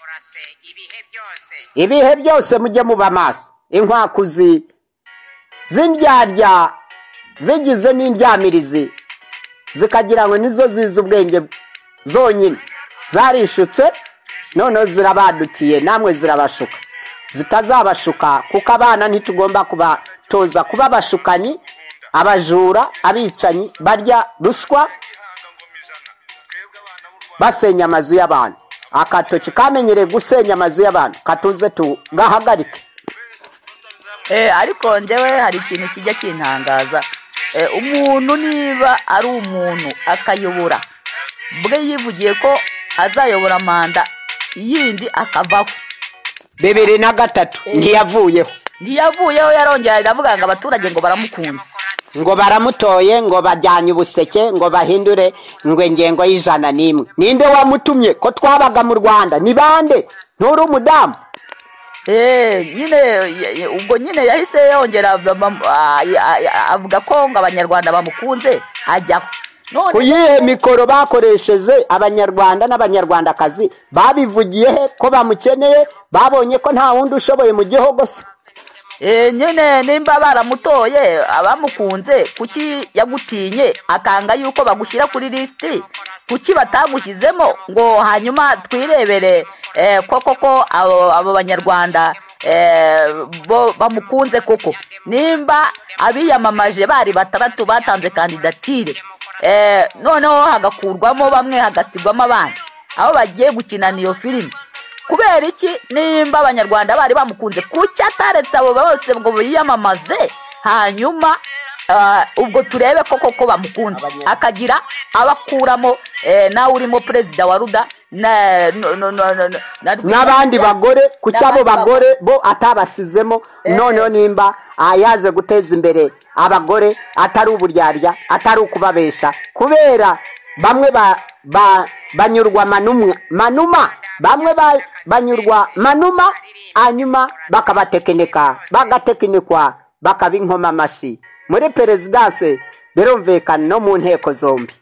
ibihe byose mujye muba maso inkwakuzi z'indyarya zigize n'indyamirizi zikagira ngo nizo zizi ubwenge zonyine zarishutse noneho zirabadukiye namwe zirabashuka zitazabashuka kuko abana ntitugomba kubatoza kuba abashukanyi abajura abicanyi barya ruswa basenya amazu y'abantu akatoki kamenyereye gusenya amazu y'abantu katuze tugahagarike eh ariko ndewe hari ikintu kijya kintangaza umuntu niba ari umuntu akayobora bwe yivugiye ko azayobora manda yindi akavaho bibiri na gatatu ntiyavuyeho ntiyavuyeho yarongera aravuga ngo abaturage ngo baramukunze ngo baramutoye ngo bajyanye ubuseke ngo bahindure ngo ingengo y'ijana n'imwe. Ninde wamutumye ko twabaga mu Rwanda? Ni bande? Nturi umudamu? Eh nyine ubwo nyine yahise yongera avuga ko ngo abanyarwanda bamukunze ajyaho. None kuyihe mikoro bakoresheje abanyarwanda n'abanyarwandakazi babivugiye he ko bamukeneye? Babonye ko nta wundi ushoboye mu gihugu se? Eh nyine nimba baramutoye abamukunze kuki yagutinye akanga yuko bagushyira kuri listi? Kuki batagushyizemo ngo hanyuma twirebere eh koko ko abo banyarwanda eh bo bamukunze koko? Nimba abiyamamaje bari batandatu batanze kandidatire eh noneho hagakurwamo bamwe hagasigwamo abandi aho bagiye gukina niyo filime, kubera iki? Nimba abanyarwanda bari bamukunze kuki ataretse abo bose ngo biyamamaze hanyuma ubwo turebe koko ko bamukunze akagira abakuramo nawe urimo perezida wa ruda n'abandi bagore kuki abo bagore bo atabasizemo? Noneho nimba yaje guteza imbere abagore atari uburyarya atari ukubabesha, kubera bamwe banyurwa manuma manuma bamwe banyurwa manuma hanyuma bakabatekinika bagatekinikwa bakabinkoma amashi muri perezidanse birumvikana no mu nteko zombi.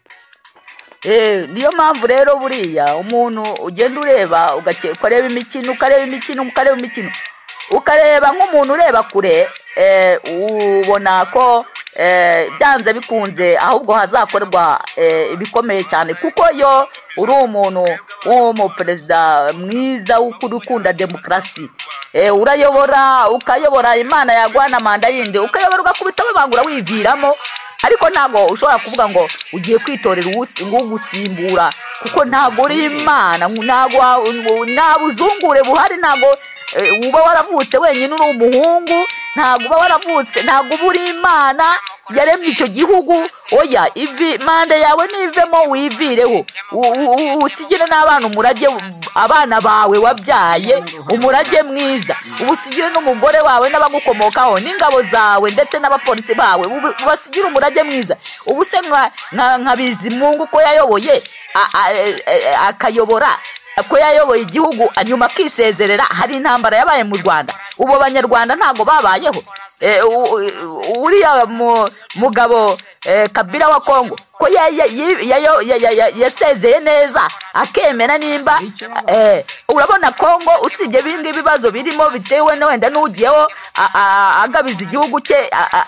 Eh niyo mpamvu rero buriya umuntu ugenda ureba ugakoreba imikino ukareba imikino ukareba imikino ukareba nk'umuntu ureba kure eh ubona ko eh byanze bikunze ahubwo hazakorwa ibikomeye cyane, kuko yo uri umuntu wo mu perezida mwiza ukunda demokrasi eh urayobora ukayobora Imana yagwana manda yinde ukayobora ugakubita babangura wiviramo, ariko ntago ushobora kuvuga ngo ugiye kwitorera ubusi ngo gusimbura, kuko ntago uri Imana, ntago nabuzungure buhari, ntago uba waravutse wenyine uri umuhungu, ntago uba waravutse, ntago uri Imana yaremye icyo gihugu. Oya, ivi manda yawe nivemo wivireho usigire n'abana umurage, abana bawe wabyaye umurage mwiza, ubusigire n'umugore wawe n'abagukomokaho n'ingabo zawe ndetse n'abapolisi bawe ubasigire umurage mwiza. Ubuse nka Bizimungu ko yayoboye akayobora ko yayoboye igihugu anyuma akisezerera, hari intambara yabaye mu Rwanda, ubo banyarwanda ntago babayeho. Uriya mugabo Kabila wa Kongo ko yasezeye neza akemera nimba urabona Kongo usibye bindi bibazo birimo bitewe no wenda n'ugiyeho agabiza igihugu cye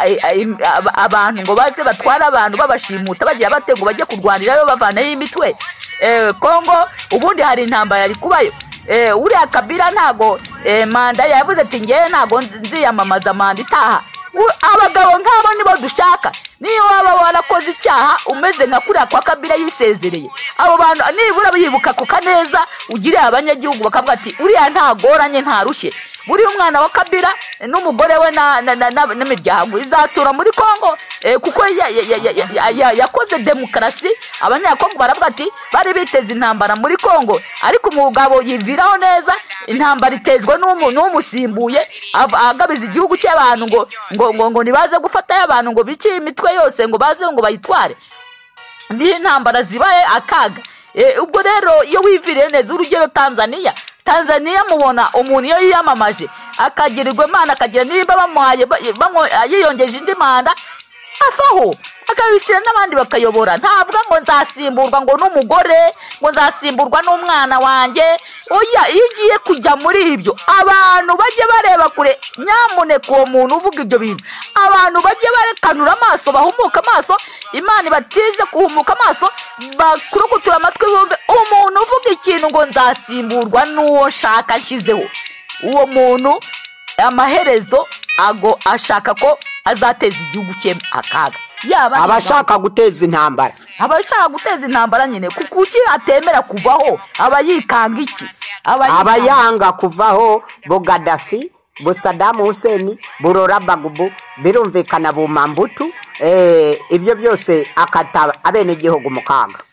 abantu ngo baze batwara abantu babashimuta bagira batego bajye kurwanirayo bavanayo imitwe. Kongo ubundi hari intambara yari kubayo. Uriya Kabila ntago manda yavuze ati ngiye ntago nziyamamaza manda itaha. Abagabo nk'abo nibo dushaka. Niyo waba warakoze icyaha umeze nka kuriya kwa Kabila yisezereye, abo bantu nibura bibuka ko kaneza ugire abanyagihugu bakavuga ati uriya ntagoranye ntarushye. Buri umwana wa Kabila n'umugore we n'imiryango izatura muri Kongo kuko yakoze demokrasi. Abanyakongo baravuga ati bari biteze intambara muri Kongo, ariko umugabo yiviraho neza, intambara itejwe n'umusimbuye agabiza igihugu cy'abantu ngo ngo ngo nibaze gufata y'abantu ngo biki imitwe yose ngo baze ngo bayitware. Ndi intambara zibaye akaga. Ubwo rero iyo wiviriye neza, urugero Tanzania Tanzania mubona umuntu iyo yiyamamaje akagirirwa Imana akagira nimba bamuhaye yiyongeje indi manda afaho akabisira n'abandi bakayobora. Ntavuga ngo nzasimburwa ngo n'umugore, ngo nzasimburwa n'umwana wanjye. Oya, iyo ugiye kujya muri ibyo abantu bajye bareba kure. Nyamuneka uwo muntu uvuga ibyo bintu abantu bajye barekanura amaso, bahumuka amaso, Imana batize kuhumuka amaso, bakurugutura amatwi bumve umuntu uvuga ikintu ngo nzasimburwa n'uwo nshaka nshyizeho. Uwo muntu amaherezo ago ashaka ko azateza igihugu cye akaga. Abashaka guteza intambara abashaka guteza intambara nyine kuki atemera kuvaho? Abayikanga iki? Abayanga kuvaho bo Gaddafi, bo Saddam Hussein, bo Laurent Gbagbo, birumvikana bo Mambutu, eh ibyo byose akata abene gihugu mukanga.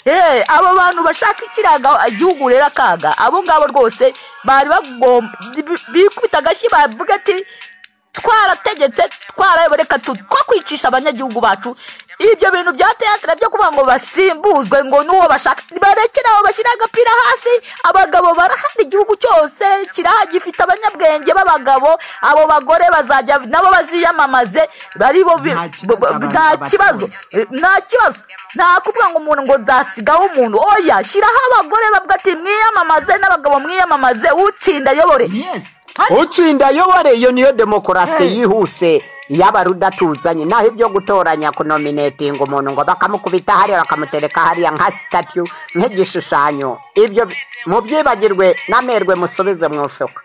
Eh, abo bantu bashaka ikiraga igihugu rero akaga abo ngabo rwose bari bagomba bikubita agashyi bavuga ati twarategetse twarayoboreka twakwicisha abanyagihugu bacu ibyo bintu bya teatire byo kuvuga ngo basimbuzwe ngo nuwo bashaka barekera abo bashyira agapira hasi abagabo barahari igihugu cyose kiraha gifite abanyabwenge b'abagabo abo bagore bazajya nabo baziyamamaze bari bo nta kibazo nta kibazo nta kuvuga ngo umuntu ngo nzasigaho umuntu oya shyiraho abagore bavuga ati mwiyamamaze n'abagabo mwiyamamaze utsinda yobore utsinda yobore iyo niyo demokarasi yihuse yaba rudatuzanye naho ibyo gutoranya kunominating umuntu ngo bakamukubita hariya bakamutereka hariya nka statue nk'igishushanyo ibyo mubyibagirwe namerwe musubize mwufuka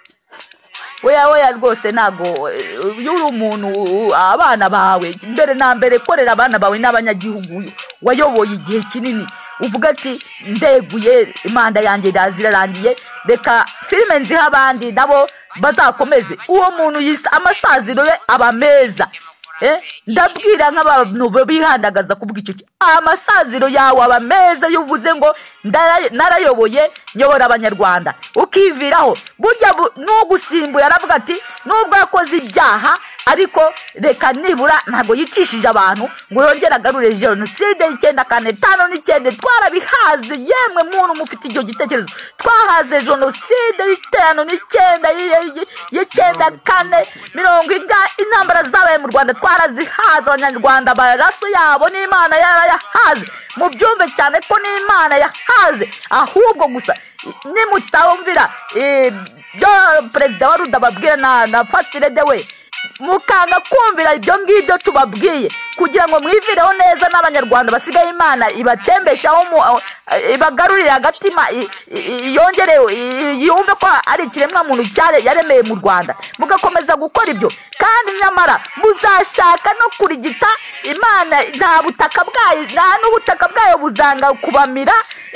oya oya rwose ntago yuri umuntu abana bawe mbere na mbere korera abana bawe n'abanyagihugu wayoboye igihe kinini uvuga ati ndeguye imanda yanjye ndazirarangiye reka filime nziha abandi nabo bazakomeze uwo muntu yisa amasaziro ye aba meza eh ndabwira nk'abantu bihandagaza kuvuga icyo amasaziro yawe aba meza yuvuze ngo narayoboye nyobora abanyarwanda ukiviraho burya n'ugusimbuye aravuga ati nubwo yakoze ibyaha ariko reka nibura ntago yicishije abantu ngo yongere agarure jenoside y'icyenda kane tano n'icyenda twarabihaze yemwe muntu mufite icyo gitekerezo twahaze jenoside y'itanu n'icyenda y'icyenda kane mirongo intambara zabaye mu Rwanda twarazihaze abanyarwanda baraso yabo n'Imana yarayahaze mu byumve cyane ko n'Imana yahaze ahubwo gusa nimutawumvira byo perezida wa Ruda babwira na na Fatire de we mukanga kumvira ibyo ngibyo tubabwiye kugira ngo mwivireho neza n'abanyarwanda basigaye Imana ibatembeshaho ibagarurira agatima yongere yumve ko ari ikiremwa muntu cyare yaremeye mu Rwanda mugakomeza gukora ibyo kandi nyamara muzashaka no kurigita Imana nta butaka bwayo nta n'ubutaka bwayo buzanga kubamira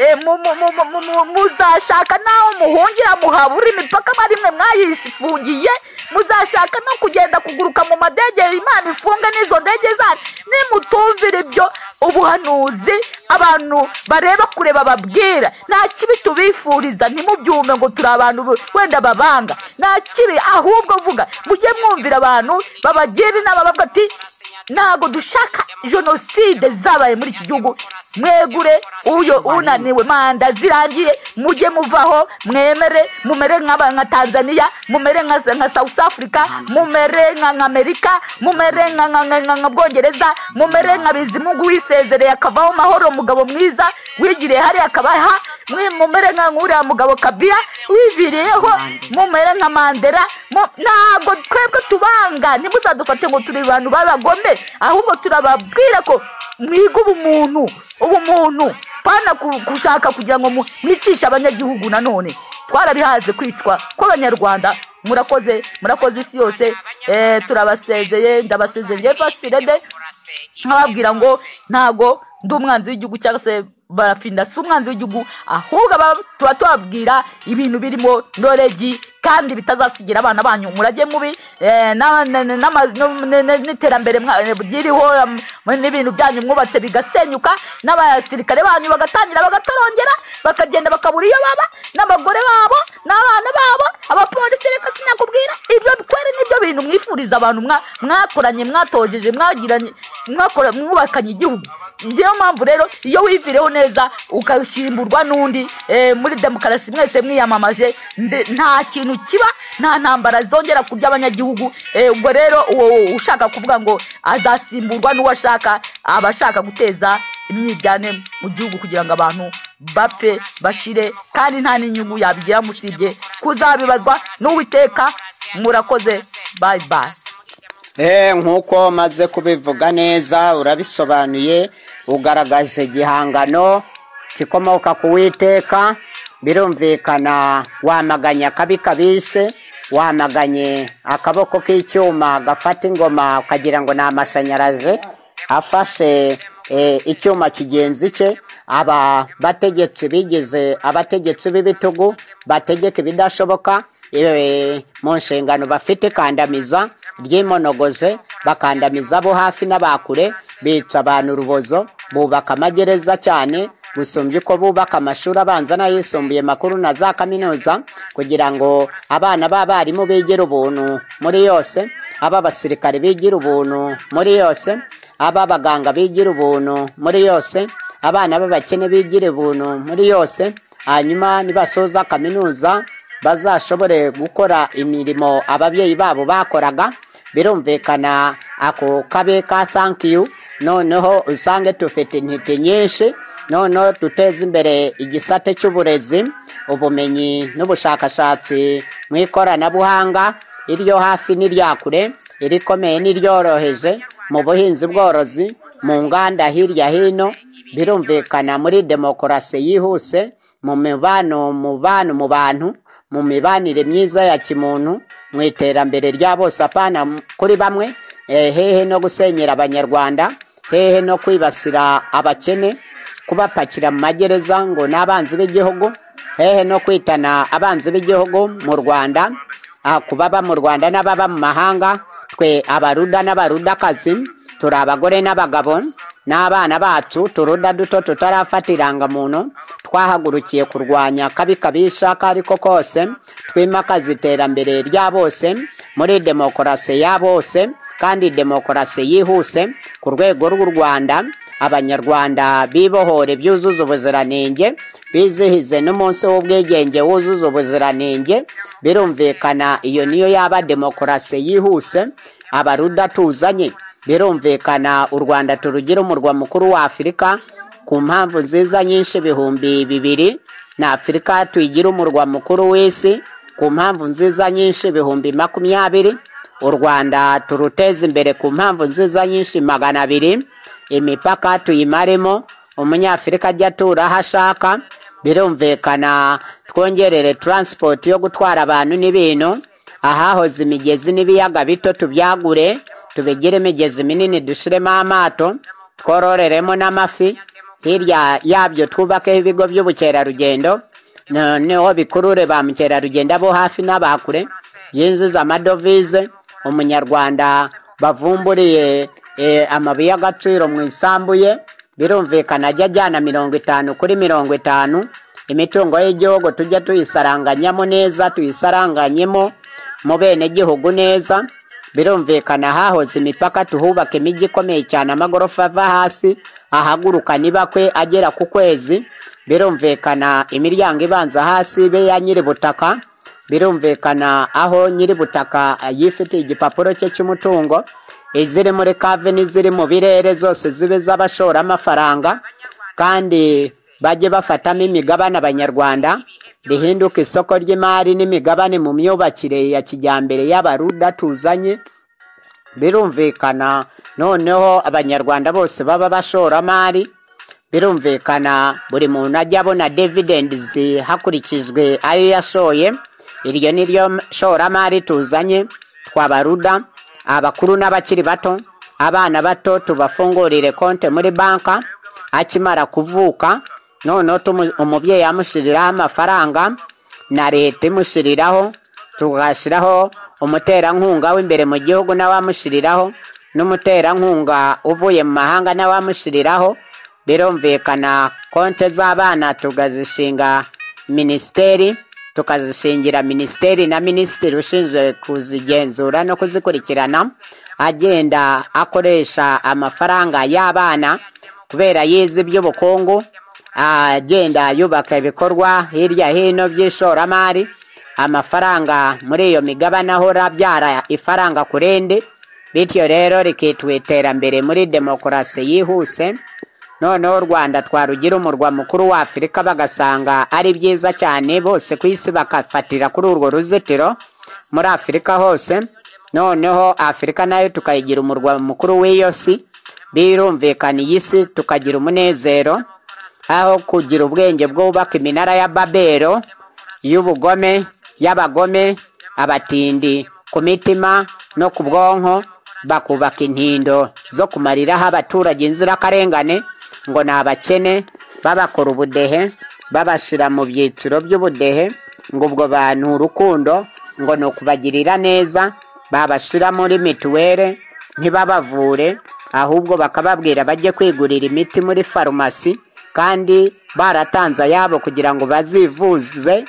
muzashaka naho muhungira muhabura imipaka marimwe mwayisifungiye muzashaka no kugenda kuguruka mu madege Imana ifunga n'izo ndege zanyu nimutumvira ibyo ubuhanuzi abantu bareba kureba babwira nta kibi tubifuriza ntimubyume ngo turi abantu wenda babanga nta kibi ahubwo vuga mujye mwumvira abantu babagira inama bavuga ati ntago dushaka jenoside zabaye muri iki gihugu mwegure uyo unaniwe manda zirangiye mujye muvaho mwemere mumere nka Tanzania mumere nka South Africa mumere nka Amerika mumere nka Bwongereza mumere nka Bizimungu wisezereye akavaho mahoro mugabo mwiza wigiriye hari akabaha mumere nka nkuriya mugabo Kabila wiviriyeho mumere nka Mandela ntago twebwe tubanga nimuzadufate ngo turi abantu babagome ahubwo turababwira ko mwiga ubumuntu ubumuntu pana kushaka kugira ngo mwicisha abanyagihugu nanone twarabihaze kwitwa ko abanyarwanda murakoze murakoze isi yose eh turabasezeye ndabasezeye Fasirede nkababwira ngo ntago ndi umwanzi w'igihugu cyangwa se barafinda si umwanzi w'igihugu ahubwo tuba tubabwira ibintu birimo knowledge kandi bitazasigira abana banyu murage mubi n'iterambere ryiriho n'ibintu byanyu mwubatse bigasenyuka n'abasirikare banyu bagatangira bagatorongera bakagenda bakabura iyo baba n'abagore babo n'abana babo abapolisi reka sinakubwira ibyo kwere nibyo bintu mwifuriza abantu mwakoranye mwatojeje mwagiranye mwakora mwubakanye igihugu ndiyo mpamvu rero iyo wivireho neza ukashimburwa n'undi muri demokarasi mwese mwiyamamaje nta kintu kiba nta ntambara zongera kurya abanyagihugu ubwo rero ushaka kuvuga ngo azasimburwa n'uwashaka abashaka guteza imyiryane mu gihugu kugira ngo abantu bapfe bashire kandi nta n'inyungu yabigira musibye kuzabibazwa n'Uwiteka murakoze bye bye eh nkuko maze kubivuga neza urabisobanuye ugaragaje igihangano kikomoka ku Uwiteka birumvikana wamaganya kabi kabise wamaganye akaboko k'icyuma gafata ingoma ukagira ngo ni amashanyarazi afashe icyuma kigenzi cye aba bategetsi bigize abategetsi b'ibitugu bategeka ibidashoboka mu nshingano bafite kandamiza ry'imonogoje, bakandamiza abo hafi n'abakure, bica abantu urubozo, bubaka amagereza cyane gusumbya uko bubaka amashuri abanza n'ayisumbuye makuru na za kaminuza, kugira ngo abana b'abarimu bigire ubuntu muri yose, aba basirikare bigira ubuntu muri yose, aba baganga bigira ubuntu muri yose, abana b'abakene bigira ubuntu muri yose. Hanyuma nibasoza kaminuza bazashobore gukora imirimo ababyeyi babo bakoraga. Birumvikana ako kabe ka thank you, noneho usange tufite intiti nyinshi, noneho duteze imbere igisate cy'uburezi, ubumenyi n'ubushakashatsi mu ikoranabuhanga, iryo hafi n'irya kure, irikomeye n'iryoroheje, mu buhinzi bworozi, mu nganda hirya hino. Birumvikana muri demokarasi yihuse, mu mibano mu bantu mu bantu, mu mibanire myiza ya kimuntu, mu iterambere rya bose apana kuri bamwe, hehe no gusenyera abanyarwanda, hehe no kwibasira abakene, kubapakira mu magereza ngo n'abanzi b'igihugu, hehe no kwitana abanzi b'igihugu mu Rwanda, kubaba mu Rwanda n'ababa mu mahanga. Twe abaruda n'abarudakazi turi abagore n'abagabo n'abana bacu, turuda duto tutarafata irangamuntu, twahagurukiye kurwanya kabi kabisha kariko kose, twimakaza iterambere rya bose muri demokarasi ya bose, kandi demokarasi yihuse ku rwego rw'u Rwanda. Abanyarwanda bibohore byuzuza ubuziranenge, bizihize n'umunsi w'ubwigenge wuzuza ubuziranenge. Birumvikana iyo niyo yaba demokarasi yihuse abaruda tuzanye. Birumvikana u Rwanda turugira umurwa mukuru wa Afurika ku mpamvu nziza nyinshi ibihumbi bibiri, na Afurika tuyigira umurwa mukuru w'isi ku mpamvu nziza nyinshi ibihumbi makumyabiri. U Rwanda turuteza imbere ku mpamvu nziza nyinshi magana abiri. Imipaka tuyimaremo, umunyafurika ajya atura aho ashaka. Birumvikana twongerere transport yo gutwara abantu n'ibintu, ahahoze imigezi n'ibiyaga bito tubyagure, tubigire imigezi minini dushiremo amato, twororeremo n'amafi. Hirya yabyo twubakeho ibigo by'ubukerarugendo, noneho bikurure ba mukerarugendo abo hafi n'abakure, byinjiza amadovize. Umunyarwanda bavumburiye E, amabuye y'agaciro mu isambu ye, birumvikana ajya ajyana mirongo itanu kuri mirongo itanu. Imitungo y'igihugu tujya tuyisaranganyamo neza, tuyisaranganyemo mu bene gihugu neza. Birumvikana hahoze imipaka tuhubaka imijyi ikomeye cyane, amagorofa ava hasi ahaguruka nibakwe agera ku kwezi. Birumvikana imiryango ibanza hasi be ya nyiri butaka. Birumvikana aho nyiri butaka yifitiye igipapuro cye cy'umutungo, iziri muri kave n'iziri mu birere zose zibe z'abashora amafaranga, kandi bajye bafatamo imigabane abanyarwanda, rihinduka isoko ry'imari n'imigabane mu myubakire ya kijyambere y'abaruda tuzanye. Birumvikana noneho abanyarwanda bose baba bashora amari. Birumvikana buri muntu ajya abona dividends hakurikijwe ayo yashoye. Iryo niryo shoramari tuzanye twabaruda. Abakuru n'abakiri bato, abana bato tubafungurire konte muri banka akimara kuvuka, noneho umubyeyi amushiriraho amafaranga na leta imushiriraho, tugashiraho umuterankunga w'imbere mu gihugu n'awamushiriraho, n'umuterankunga uvuye mu mahanga n'awamushiriraho. Birumvikana konte z'abana tugazishinga ministeri, tukazishingira ministeri na minisitiri ushinzwe kuzigenzura no kuzikurikirana, agenda akoresha amafaranga y'abana kubera yize iby'ubukungu, agenda yubaka ibikorwa hirya hino by'ishoramari. Amafaranga muri iyo migabane ahora abyara ifaranga kurende, bityo rero rikitwa iterambere muri demokarasi yihuse. Noneho u Rwanda twarugira umurwa mukuru wa Afurika, bagasanga ari byiza cyane, bose ku isi bakafatira kuri urwo ruzitiro muri Afurika hose. Noneho Afurika nayo tukayigira umurwa mukuru w'iyo si. Birumvikana iyi si tukagira umunezero, aho kugira ubwenge bwubaka iminara ya Babelo y'ubugome, y'abagome, abatindi ku mitima no ku bwonko, bakubaka intindo zo kumariraho abaturage inzirakarengane ngo ni abakene, babakora ubudehe, babashira mu byiciro by'ubudehe, ngo ubwo bantu urukundo ngo ni ukubagirira neza, babashyira muri mituweli ntibabavure, ahubwo bakababwira bajye kwigurira imiti muri farumasi, kandi baratanze ayabo kugira ngo bazivuze,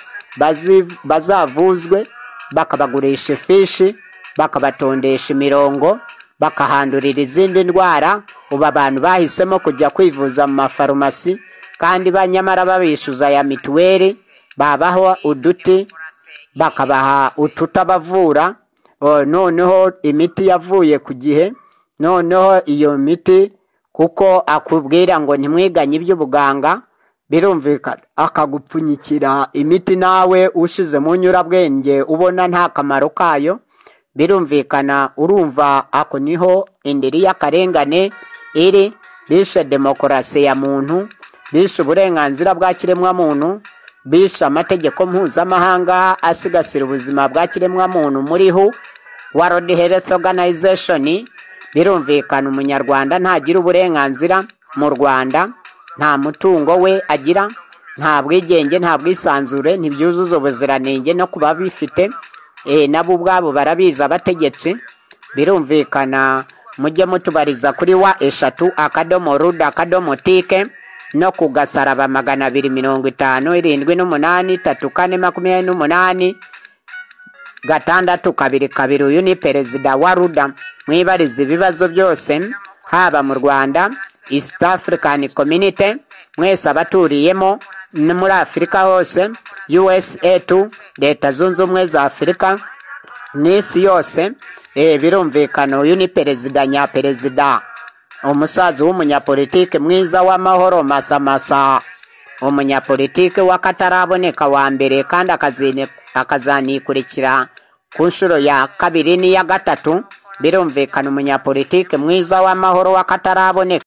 bazavuzwe, bakabagurisha ifishi, bakabatondesha imirongo, bakahandurira izindi ndwara. Ubu abantu bahisemo kujya kwivuza mu mafarumasi, kandi banyamara babishyuza ya mituweli, babaho uduti bakabaha ututabavura. Noneho imiti yavuye ku gihe, noneho iyo miti kuko akubwira ngo ntimwiganye iby'ubuganga, birumvikana akagupfunyikira imiti nawe ushize mu nyurabwenge ubona nta kamaro kayo. Birumvikana, urumva ako niho indiri y'akarengane iri. Bishe demokarasi ya muntu, bishe uburenganzira bwa kiremwamuntu, bishe amategeko mpuzamahanga asigasira ubuzima bwa kiremwamuntu muri hu World Health Organization. Birumvikana umunyarwanda ntagira uburenganzira mu Rwanda, nta mutungo we agira, nta bwigenge, nta bwisanzure, ntibyuzuza ubuziranenge no kuba bifite. E, nabo ubwabo barabiza abategetsi. Birumvikana, mujye mutubariza kuri wa eshatu akadomo ruda akadomo tike no ku gasaraba magana abiri mirongo itanu irindwi n'umunani tatu kane makumyabiri n'umunani gatandatu kabiri kabiri. Uyu ni perezida wa ruda. Mwibariza ibibazo byose, haba mu Rwanda, East African Community, mwese abaturiyemo muri Afurika hose, U S A tu, Leta Zunze Ubumwe za Afurika, n'isi yose. E, birumvikana, uyu ni perezida nyaperezida, umusaza w'umunyapolitike mwiza w'amahoro masamasa, umunyapolitike w'akataraboneka wa mbere, kandi akazanikurikira ku nshuro ya kabiri n'iya gatatu. Birumvikana, umunyapolitike mwiza w'amahoro w'akataraboneka.